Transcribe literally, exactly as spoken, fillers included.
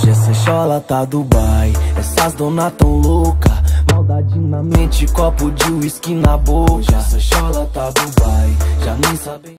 essa chola tá Dubai. Essas dona tão louca, maldade na mente, copo de uísque na boca. Hoje essa chola tá Dubai, já nem sabe.